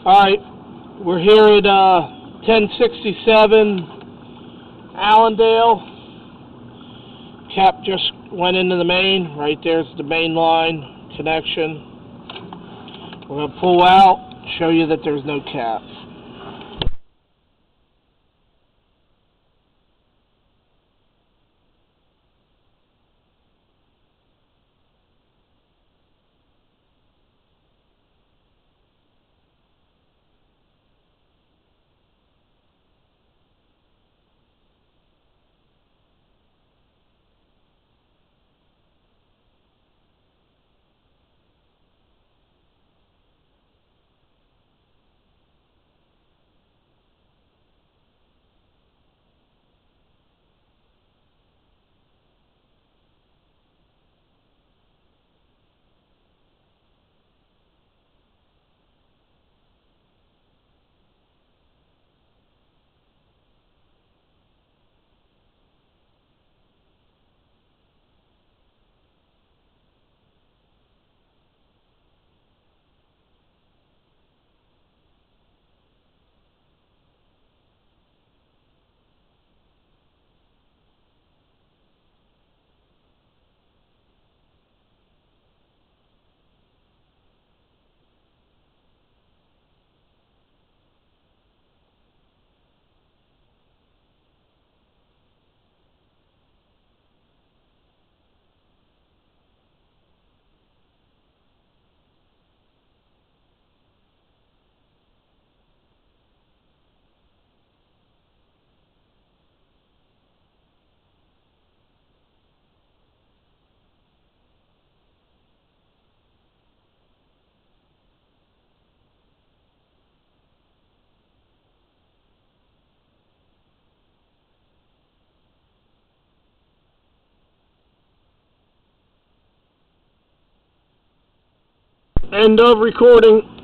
Alright, we're here at 1067 Allendale. Cap just went into the main. Right there's the main line connection. We're going to pull out, show you that there's no cap. End of recording.